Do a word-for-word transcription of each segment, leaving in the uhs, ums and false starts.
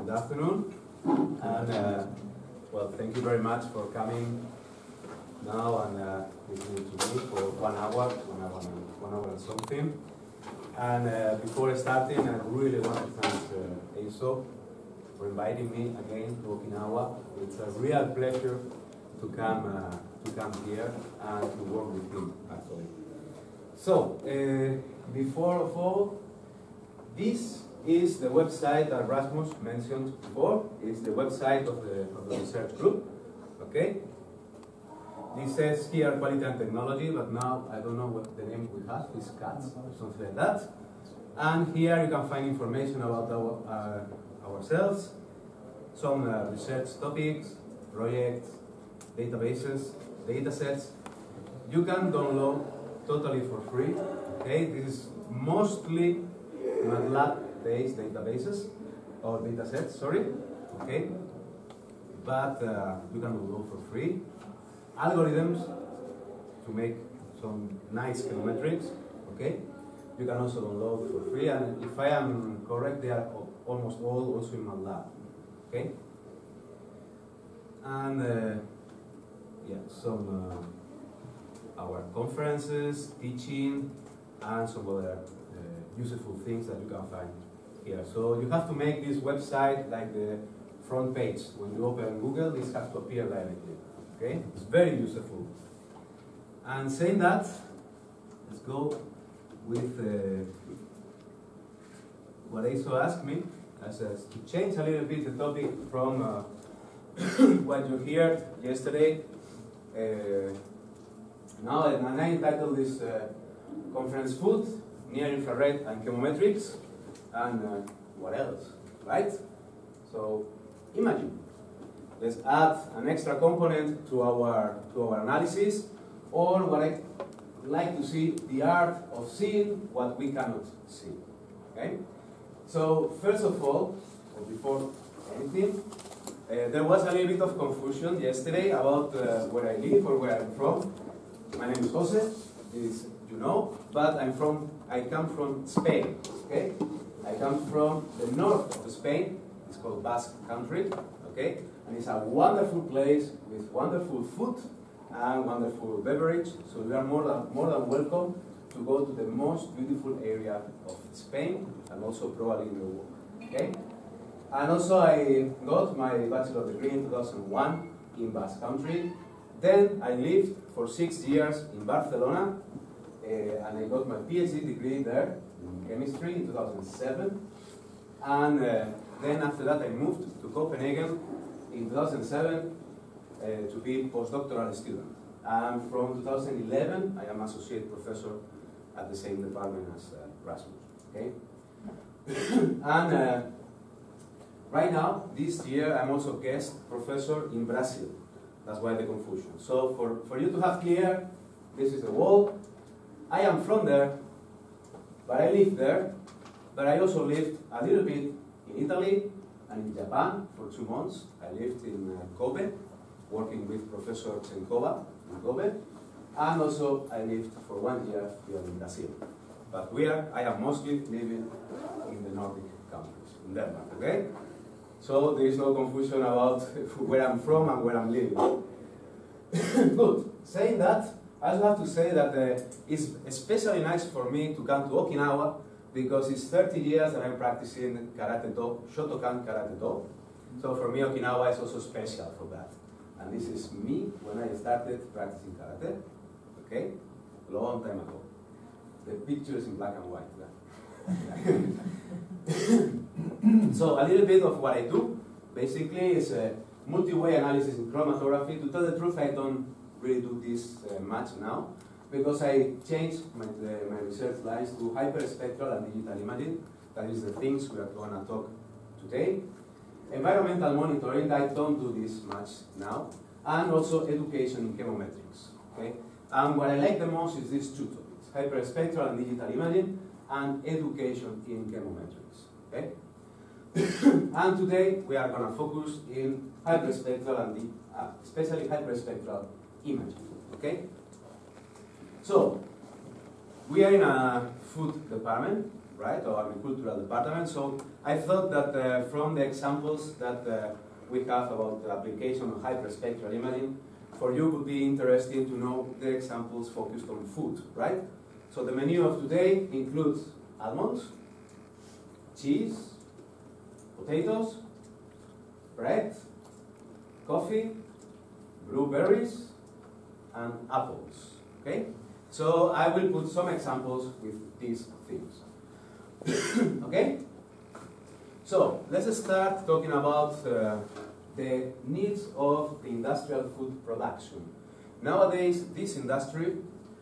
good afternoon. And, uh, well, thank you very much for coming now and uh, listening to me for one hour, one hour and, one hour and something. And uh, before starting, I really want to thank uh, A S O for inviting me again to Okinawa. It's a real pleasure to come uh, to come here and to work with him, actually. So, uh, before of all, this is the website that Rasmus mentioned before. It's the website of the, of the research group. Okay? This says here quality and technology, but now I don't know what the name we have is C A T S or something like that. And here you can find information about our, uh, ourselves, some uh, research topics, projects, databases, datasets. You can download totally for free. Okay, this is mostly MATLAB-based databases or datasets. Sorry. Okay, but uh, you can download for free algorithms to make some nice chemometrics. Okay, you can also download for free, and if I am correct, they are almost all also in MATLAB. Okay, and uh, yeah, some uh, our conferences, teaching, and some other uh, useful things that you can find here. So you have to make this website like the front page. When you open Google, this has to appear directly. Okay, it's very useful. And saying that, let's go with uh, what A S O asked me, as uh, to change a little bit the topic from uh, what you heard yesterday. Uh, now, and I entitled this uh, conference Food, Near Infrared and Chemometrics, and uh, what else, right? So, imagine. Let's add an extra component to our, to our analysis, or what I like to see, the art of seeing what we cannot see. Okay? So, first of all, or before anything, uh, there was a little bit of confusion yesterday about uh, where I live or where I'm from. My name is Jose, as you know, but I'm from, I come from Spain. Okay? I come from the north of Spain. It's called Basque Country. Okay? And it's a wonderful place with wonderful food and wonderful beverage. So you are more than, more than welcome to go to the most beautiful area of Spain and also probably in the world. Okay? And also I got my bachelor degree in two thousand one in Basque Country. Then I lived for six years in Barcelona uh, and I got my PhD degree there in chemistry in two thousand seven. And uh, then after that I moved to Copenhagen in two thousand seven uh, to be postdoctoral student. And from two thousand eleven, I am associate professor at the same department as uh, Rasmus. Okay? and uh, right now, this year, I'm also guest professor in Brazil. That's why the confusion. So for, for you to have clear, this is the wall. I am from there, but I live there. But I also lived a little bit in Italy and in Japan for two months. I lived in uh, Kobe, working with Professor Tsenkova in Kobe. And also I lived for one year here in Brazil. But we are, I am mostly living in the Nordic countries, in Denmark, okay? So there is no confusion about where I'm from and where I'm living. Good. Saying that, I also have to say that uh, it's especially nice for me to come to Okinawa because it's thirty years that I'm practicing Karate Do, Shotokan Karate Do. So for me, Okinawa is also special for that. And this is me when I started practicing Karate, okay, long time ago. The picture is in black and white. So a little bit of what I do, basically, is a multi-way analysis in chromatography. To tell the truth, I don't really do this uh, much now, because I changed my, uh, my research lines to hyperspectral and digital imaging. That is the things we are going to talk today. Environmental monitoring, I don't do this much now. And also education in chemometrics. Okay? And what I like the most is these two topics, hyperspectral and digital imaging, and education in chemometrics. Okay? And today we are going to focus in hyperspectral and the, uh, especially hyperspectral imaging. Okay? So, we are in a food department, right, or agricultural department. So I thought that uh, from the examples that uh, we have about the application of hyperspectral imaging, for you would be interesting to know the examples focused on food, right? So the menu of today includes almonds, cheese, potatoes, bread, coffee, blueberries, and apples, okay? So I will put some examples with these things, okay? So let's start talking about uh, the needs of the industrial food production. Nowadays, this industry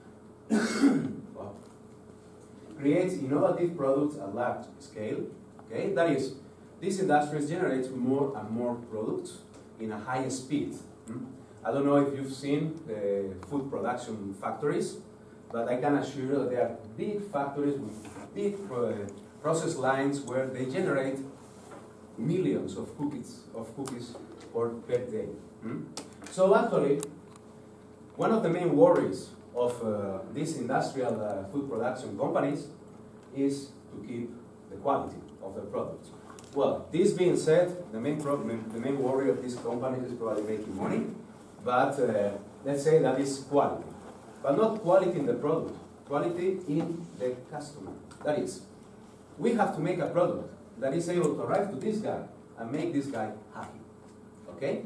well, creates innovative products at large scale, okay? That is, this industry generates more and more products in a high speed. Hmm? I don't know if you've seen the food production factories, but I can assure you that they are big factories with big uh, process lines where they generate millions of cookies of cookies per, per day. Hmm? So actually, one of the main worries of uh, these industrial uh, food production companies is to keep the quality of the products. Well, this being said, the main problem, the main worry of these companies is probably making money, but uh, let's say that is quality. But not quality in the product, quality in the customer. That is, we have to make a product that is able to arrive to this guy and make this guy happy. Okay?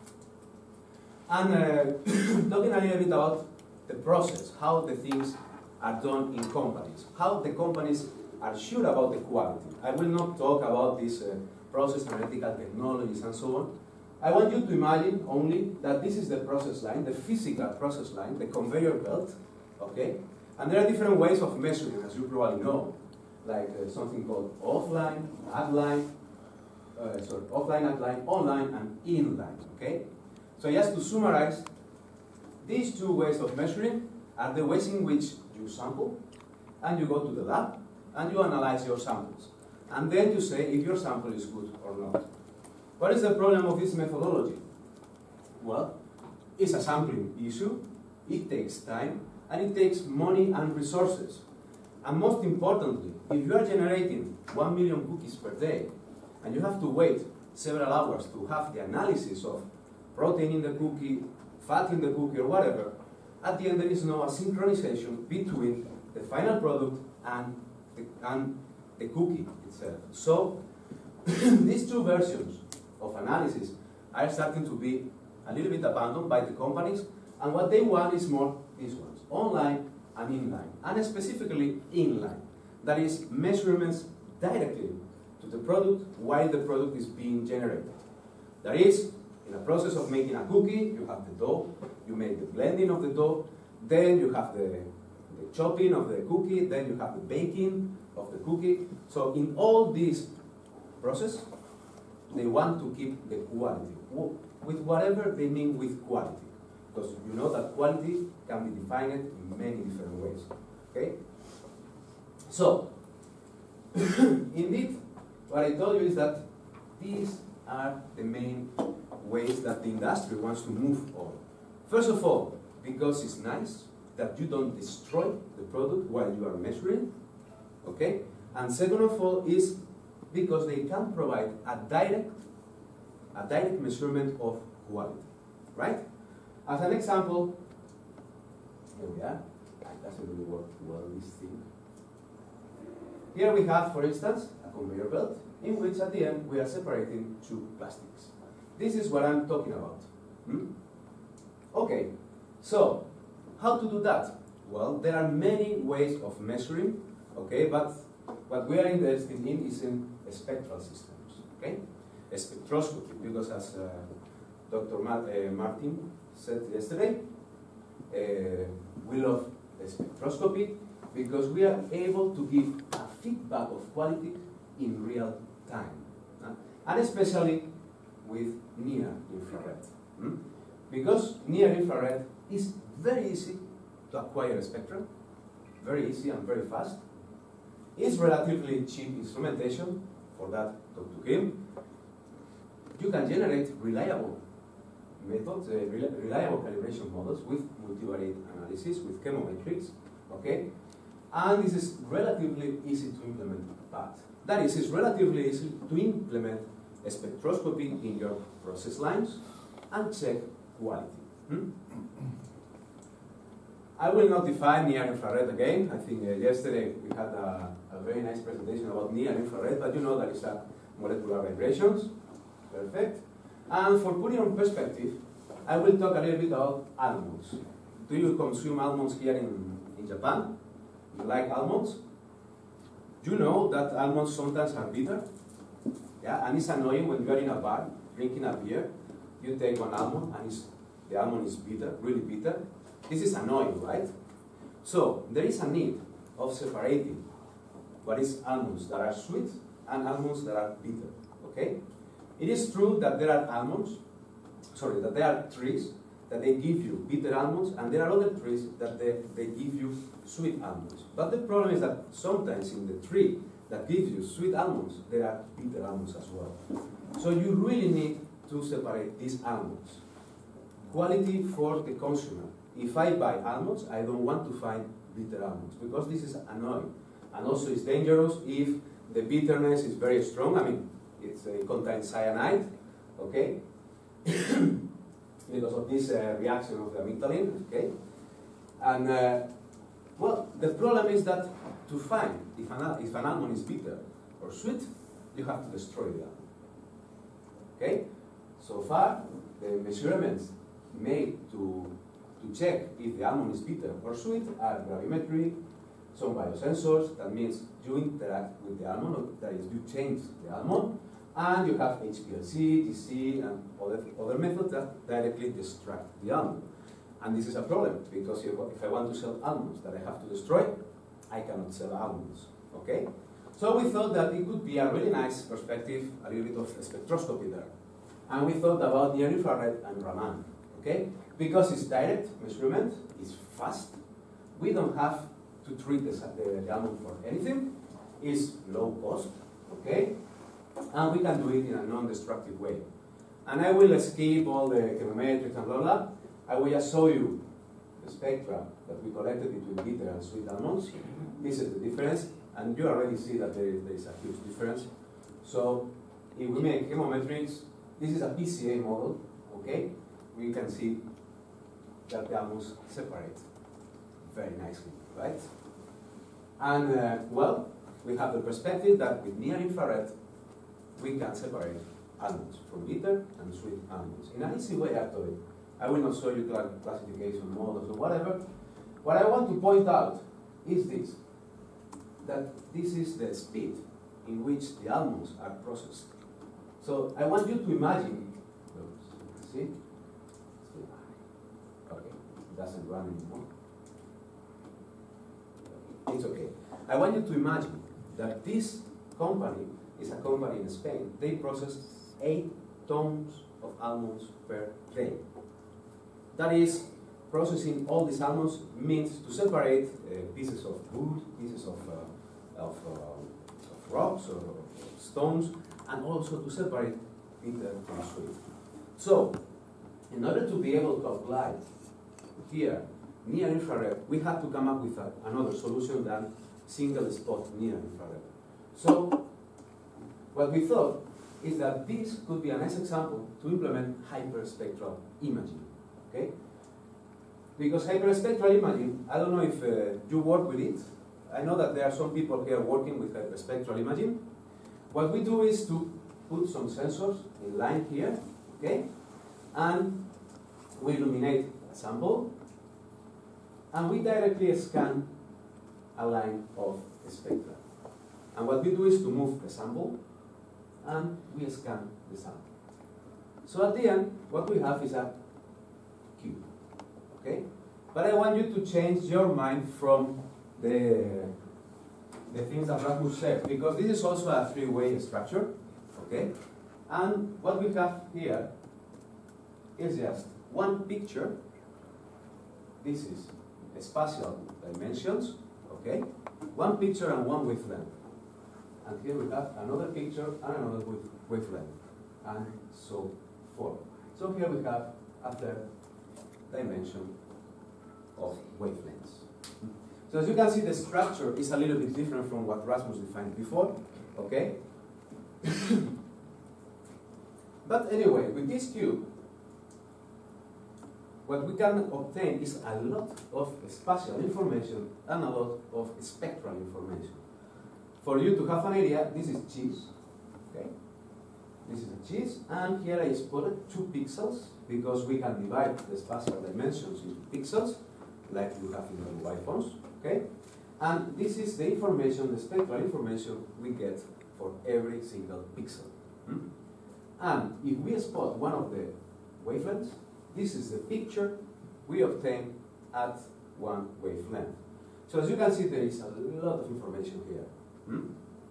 And uh, talking a little bit about the process, how the things are done in companies, how the companies are sure about the quality. I will not talk about this uh, process, analytical technologies, and so on. I want you to imagine only that this is the process line, the physical process line, the conveyor belt, okay? And there are different ways of measuring, as you probably know, like uh, something called offline, at-line, uh, sorry, offline, at-line, online, and in-line, okay? So just to summarize, these two ways of measuring are the ways in which you sample, and you go to the lab, and you analyze your samples. And then you say if your sample is good or not. What is the problem of this methodology? Well, it's a sampling issue, it takes time, and it takes money and resources. And most importantly, if you are generating one million cookies per day, and you have to wait several hours to have the analysis of protein in the cookie, fat in the cookie, or whatever, at the end there is no synchronization between the final product and the, and the cookie itself. So, these two versions of analysis are starting to be a little bit abandoned by the companies, and what they want is more these ones, online and inline, and specifically inline. That is, measurements directly to the product while the product is being generated. That is, in a process of making a cookie, you have the dough, you make the blending of the dough, then you have the, the chopping of the cookie, then you have the baking of the cookie. So in all this process, they want to keep the quality, with whatever they mean with quality. Because you know that quality can be defined in many different ways. Okay? So, indeed, what I told you is that these are the main ways that the industry wants to move on. First of all, because it's nice that you don't destroy the product while you are measuring. Okay? And second of all is because they can provide a direct, a direct measurement of quality, right? As an example, here we are. It doesn't really work well, this thing. Here we have, for instance, a conveyor belt in which at the end we are separating two plastics. This is what I'm talking about. Hmm? Okay, so how to do that? Well, there are many ways of measuring, okay, but what we are interested in is in spectral systems, okay? A spectroscopy, because as uh, Doctor Ma uh, Martin said yesterday, uh, we love the spectroscopy because we are able to give a feedback of quality in real time, uh, and especially with near infrared. Hmm? Because near infrared is very easy to acquire a spectrum, very easy and very fast. It's relatively cheap instrumentation, for that talk to him. You can generate reliable methods, uh, reliable calibration models with multivariate analysis, with chemometrics, okay? And this is relatively easy to implement, but that is, it's relatively easy to implement a spectroscopy in your process lines and check quality. Hmm? I will not define near infrared again. I think uh, yesterday we had a, a very nice presentation about near infrared, but you know that it's a molecular vibrations. Perfect. And for putting on perspective, I will talk a little bit about almonds. Do you consume almonds here in, in Japan? You like almonds? You know that almonds sometimes are bitter? Yeah, and it's annoying when you're in a bar drinking a beer, you take one almond and it's, the almond is bitter, really bitter. This is annoying, right? So there is a need of separating what is almonds that are sweet and almonds that are bitter, okay? It is true that there are almonds, sorry, that there are trees that they give you bitter almonds, and there are other trees that they, they give you sweet almonds. But the problem is that sometimes in the tree that gives you sweet almonds, there are bitter almonds as well. So you really need to separate these almonds. Quality for the consumer. If I buy almonds, I don't want to find bitter almonds, because this is annoying. And also it's dangerous if the bitterness is very strong. I mean, it's, uh, it contains cyanide, okay? Because of this uh, reaction of the amygdalin, okay? And, uh, well, the problem is that to find if an, if an almond is bitter or sweet, you have to destroy the almond, okay? So far, the measurements made to, to check if the almond is bitter or sweet are gravimetry, some biosensors, that means you interact with the almond, that is, you change the almond, and you have H P L C, T C, and other, other methods that directly distract the almond. And this is a problem, because if, if I want to sell almonds that I have to destroy, I cannot sell almonds, okay? So we thought that it could be a really nice perspective, a little bit of spectroscopy there. And we thought about near infrared and Raman, okay? Because it's direct measurement, it's fast, we don't have to treat the, the, the almond for anything, it's low cost, okay? And we can do it in a non-destructive way. And I will skip all the chemometrics and blah blah. I will just show you the spectra that we collected between bitter and sweet almonds. This is the difference, and you already see that there is, there is a huge difference. So if we make chemometrics, this is a P C A model, okay? We can see that the almonds separate very nicely, right? And uh, well, we have the perspective that with near infrared, we can separate almonds from bitter and sweet almonds in an easy way, actually. I will not show you classification models or whatever. What I want to point out is this, that this is the speed in which the almonds are processed. So I want you to imagine, see? Okay, it doesn't run anymore. It's okay. I want you to imagine that this company is a company in Spain. They process eight tons of almonds per day. That is, processing all these almonds means to separate uh, pieces of wood, pieces of, uh, of, uh, of rocks or stones, and also to separate bitter from sweet. So, in order to be able to apply here near infrared, we had to come up with a, another solution than single spot near infrared. So, what we thought is that this could be a nice example to implement hyperspectral imaging, okay? Because hyperspectral imaging, I don't know if uh, you work with it. I know that there are some people here working with hyperspectral imaging. What we do is to put some sensors in line here, okay? And we illuminate a sample, and we directly scan a line of spectra. And what we do is to move the sample, and we scan the sample. So at the end, what we have is a cube, okay? But I want you to change your mind from the, the things that Rasmus said, because this is also a three-way structure, okay? And what we have here is just one picture. This is spatial dimensions, okay? One picture and one wavelength. And here we have another picture and another wavelength, and so forth. So here we have a third dimension of wavelengths. So So as you can see, the structure is a little bit different from what Rasmus defined before, okay? But anyway, with this cube, what we can obtain is a lot of spatial information and a lot of spectral information. For you to have an idea, this is cheese, okay? This is a cheese, and here I spotted two pixels because we can divide the spatial dimensions into pixels, like we have in the mobile phones, okay? And this is the information, the spectral information we get for every single pixel. Hmm? And if we spot one of the wavelengths, this is the picture we obtain at one wavelength. So as you can see, there is a lot of information here. Hmm?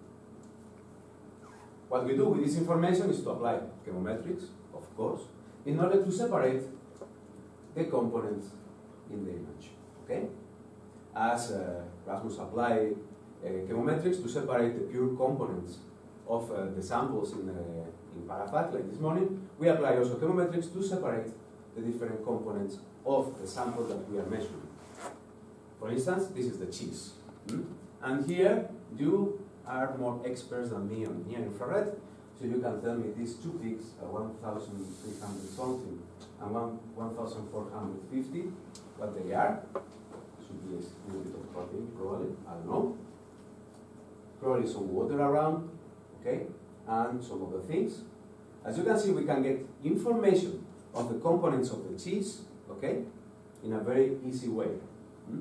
What we do with this information is to apply chemometrics, of course, in order to separate the components in the image. Okay? As uh, Rasmus applied uh, chemometrics to separate the pure components of uh, the samples in, uh, in Parafat, like this morning, we apply also chemometrics to separate the different components of the sample that we are measuring. For instance, this is the cheese. Hmm? And here, you are more experts than me on near infrared, so you can tell me these two peaks are one thousand three hundred something and one thousand four hundred fifty, what they are. Should be a little bit of protein, probably, I don't know. Probably some water around, okay, and some other things. As you can see, we can get information of the components of the cheese, okay, in a very easy way. Hmm?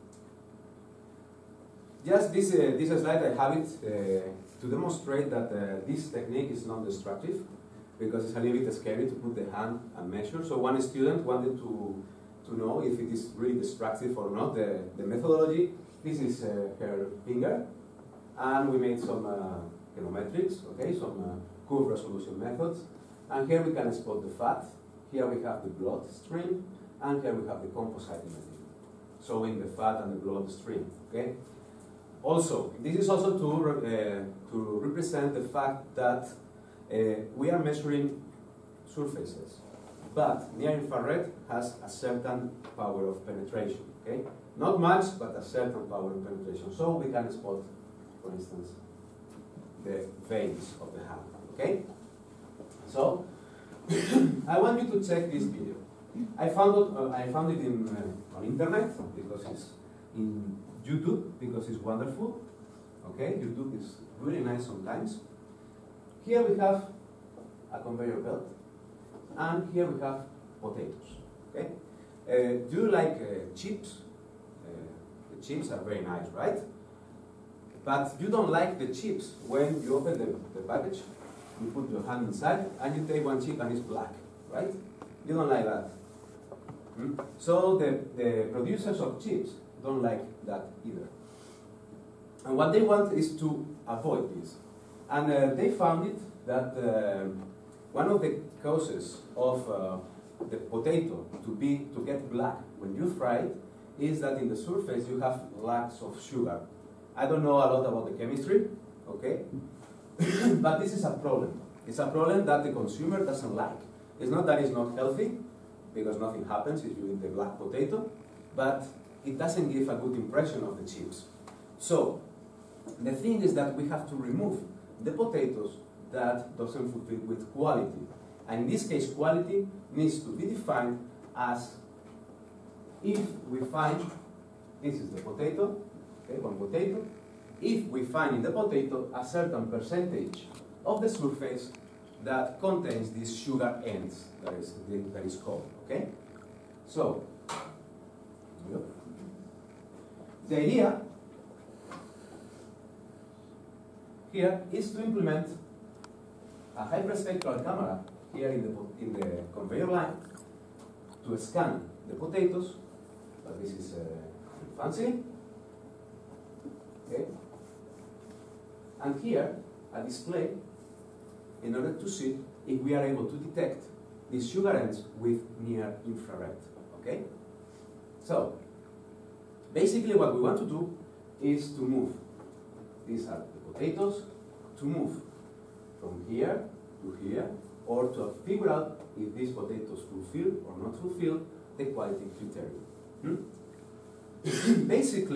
Just this, uh, this slide, I have it uh, to demonstrate that uh, this technique is non-destructive, because it's a little bit scary to put the hand and measure. So one student wanted to, to know if it is really destructive or not, the, the methodology. This is uh, her finger, and we made some uh, chemometrics, okay, some uh, curve resolution methods. And here we can spot the fat, here we have the blood stream, and here we have the composite imaging, showing the fat and the blood stream, okay? Also, this is also to, uh, to represent the fact that uh, we are measuring surfaces, but near infrared has a certain power of penetration, okay? Not much, but a certain power of penetration. So we can spot, for instance, the veins of the hand, okay? So, I want you to check this video. I found it, uh, I found it in, uh, on internet, because it's in YouTube, because it's wonderful. Okay, YouTube is really nice sometimes. Here we have a conveyor belt, and here we have potatoes. Okay, uh, do you like uh, chips? Uh, the chips are very nice, right? But you don't like the chips when you open the, the package, you put your hand inside, and you take one chip and it's black, right? You don't like that. Hmm? So the, the producers of chips don't like that either. And what they want is to avoid this. And uh, they found it that uh, one of the causes of uh, the potato to be to get black when you fry it is that in the surface you have lots of sugar. I don't know a lot about the chemistry, okay? But this is a problem. It's a problem that the consumer doesn't like. It's not that it's not healthy, because nothing happens if you eat the black potato, but it doesn't give a good impression of the chips. So, the thing is that we have to remove the potatoes that doesn't fulfill with quality. And in this case, quality needs to be defined as if we find, this is the potato, okay, one potato, if we find in the potato a certain percentage of the surface that contains these sugar ends, that is, that is called, okay? So, the idea here is to implement a hyperspectral camera here in the, in the conveyor line to scan the potatoes, but this is uh, fancy, okay? And here, a display in order to see if we are able to detect these sugar ends with near infrared, okay? So, basically what we want to do is to move, these are the potatoes, to move from here to here, or to figure out if these potatoes fulfill or not fulfill the quality criterion. Hmm? Basically,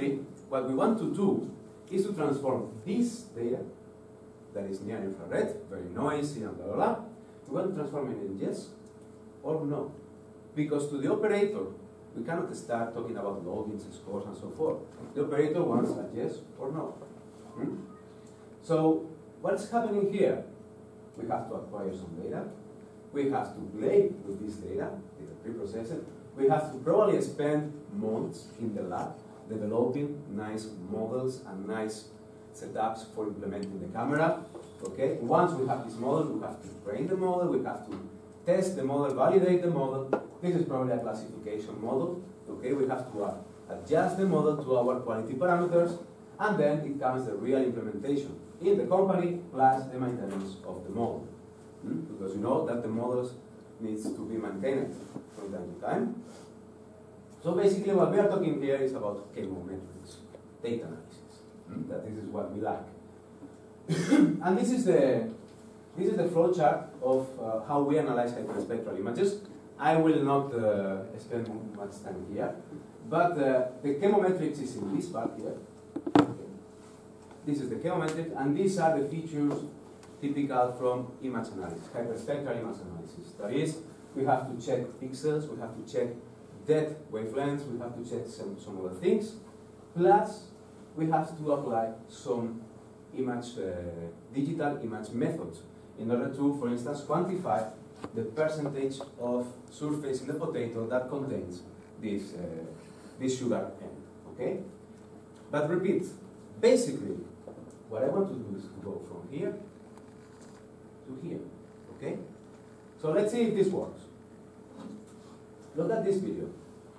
what we want to do is to transform this data, that is near infrared, very noisy and blah, blah, blah, we want to transform it in yes or no. Because to the operator, we cannot start talking about logins, scores, and so forth. The operator wants a yes or no. Hmm? So, what's happening here? We have to acquire some data. We have to play with this data, pre-process it. We have to probably spend months in the lab developing nice models and nice setups for implementing the camera. Okay. Once we have this model, we have to train the model. We have to test the model, validate the model. This is probably a classification model. Okay. We have to uh, adjust the model to our quality parameters, and then it comes the real implementation in the company plus the maintenance of the model. Hmm? Because you know that the models needs to be maintained from time to time. So basically what we are talking here is about chemometrics, data analysis. Hmm? That this is what we like. And this is the this is the flow chart of uh, how we analyze hyperspectral images. I will not uh, spend much time here, but uh, the chemometrics is in this part here. Okay. This is the chemometrics, and these are the features typical from image analysis, hyperspectral image analysis. That is, we have to check pixels, we have to check depth wavelengths, we have to check some, some other things. Plus, we have to apply some image, uh, digital image methods in order to, for instance, quantify the percentage of surface in the potato that contains this, uh, this sugar end. Okay? But repeat, basically, what I want to do is to go from here to here. Okay? So let's see if this works. Look at this video.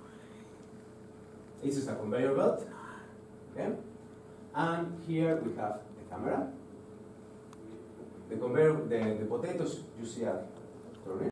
This is a conveyor belt. Okay? And here we have the camera. The conveyor, the, the potatoes you see are turning.